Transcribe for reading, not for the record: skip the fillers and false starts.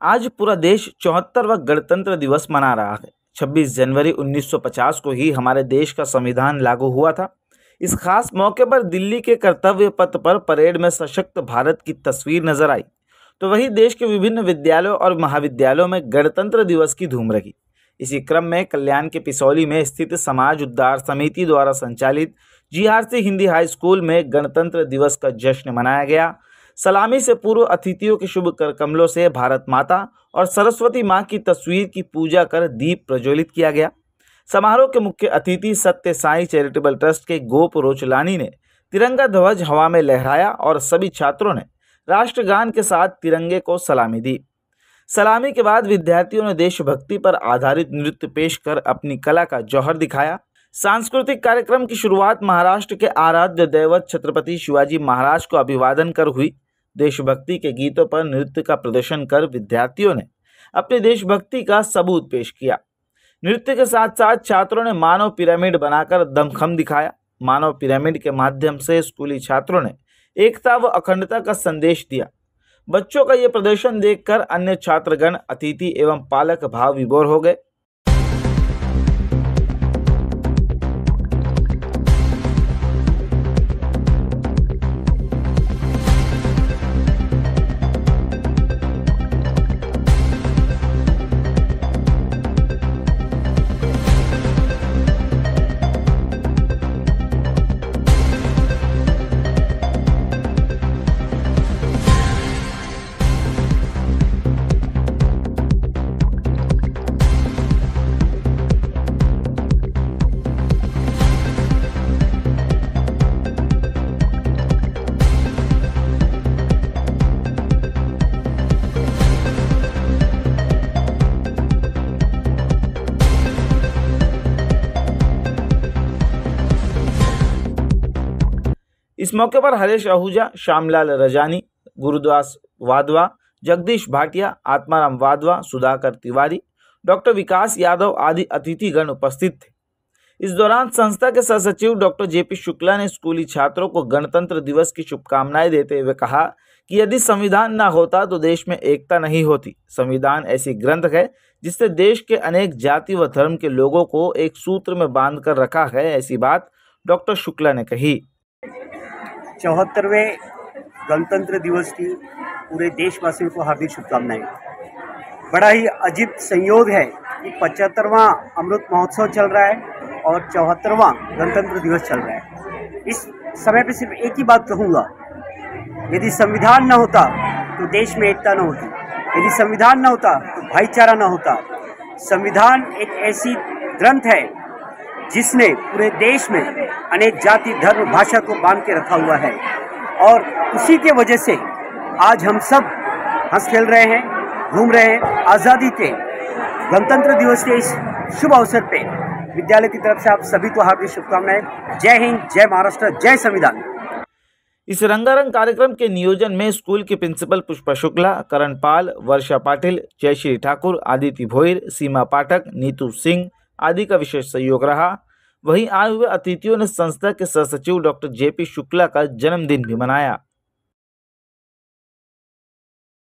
आज पूरा देश 74वां गणतंत्र दिवस मना रहा है। 26 जनवरी 1950 को ही हमारे देश का संविधान लागू हुआ था। इस खास मौके पर दिल्ली के कर्तव्य पथ पर परेड में सशक्त भारत की तस्वीर नजर आई। तो वहीं देश के विभिन्न विद्यालयों और महाविद्यालयों में गणतंत्र दिवस की धूम रही। इसी क्रम में कल्याण के पिसौली में स्थित समाज उद्धार समिति द्वारा संचालित जीआरसी हिंदी हाई स्कूल में गणतंत्र दिवस का जश्न मनाया गया। सलामी से पूर्व अतिथियों के शुभ कर कमलों से भारत माता और सरस्वती मां की तस्वीर की पूजा कर दीप प्रज्वलित किया गया। समारोह के मुख्य अतिथि सत्य साई चैरिटेबल ट्रस्ट के गोप रोचलानी ने तिरंगा ध्वज हवा में लहराया और सभी छात्रों ने राष्ट्रगान के साथ तिरंगे को सलामी दी। सलामी के बाद विद्यार्थियों ने देशभक्ति पर आधारित नृत्य पेश कर अपनी कला का जौहर दिखाया। सांस्कृतिक कार्यक्रम की शुरुआत महाराष्ट्र के आराध्य दैवत छत्रपति शिवाजी महाराज को अभिवादन कर हुई। देशभक्ति के गीतों पर नृत्य का प्रदर्शन कर विद्यार्थियों ने अपनी देशभक्ति का सबूत पेश किया। नृत्य के साथ साथ छात्रों ने मानव पिरामिड बनाकर दमखम दिखाया। मानव पिरामिड के माध्यम से स्कूली छात्रों ने एकता व अखंडता का संदेश दिया। बच्चों का ये प्रदर्शन देखकर अन्य छात्रगण, अतिथि एवं पालक भाव विभोर हो गए। इस मौके पर हरेश आहूजा, श्यामलाल रजानी, गुरुदास वाधवा, जगदीश भाटिया, आत्माराम वाधवा, सुधाकर तिवारी, डॉक्टर विकास यादव आदि अतिथिगण उपस्थित थे। इस दौरान संस्था के सहसचिव डॉक्टर जेपी शुक्ला ने स्कूली छात्रों को गणतंत्र दिवस की शुभकामनाएं देते हुए कहा कि यदि संविधान न होता तो देश में एकता नहीं होती। संविधान ऐसी ग्रंथ है जिससे देश के अनेक जाति व धर्म के लोगों को एक सूत्र में बांध कर रखा है। ऐसी बात डॉक्टर शुक्ला ने कही। 74वें गणतंत्र दिवस की पूरे देशवासियों को हार्दिक शुभकामनाएं। बड़ा ही अजीब संयोग है कि 75वां अमृत महोत्सव चल रहा है और 74वां गणतंत्र दिवस चल रहा है। इस समय पे सिर्फ एक ही बात कहूँगा, यदि संविधान न होता तो देश में एकता न होती, यदि संविधान न होता तो भाईचारा न होता। संविधान एक ऐसी ग्रंथ है जिसने पूरे देश में अनेक जाति, धर्म, भाषा को बांध के रखा हुआ है और उसी के वजह से आज हम सब हंस खेल रहे हैं, घूम रहे हैं। आज़ादी के गणतंत्र दिवस के इस शुभ अवसर पे विद्यालय की तरफ से आप सभी को हार्दिक शुभकामनाएं। जय हिंद, जय महाराष्ट्र, जय संविधान। इस रंगारंग कार्यक्रम के नियोजन में स्कूल के प्रिंसिपल पुष्पा शुक्ला, करण पाल, वर्षा पाटिल, जयश्री ठाकुर, आदिति भोईर, सीमा पाठक, नीतू सिंह आदि का विशेष सहयोग रहा। वहीं आए हुए अतिथियों ने संस्था के सहसचिव डॉक्टर जेपी शुक्ला का जन्मदिन भी मनाया।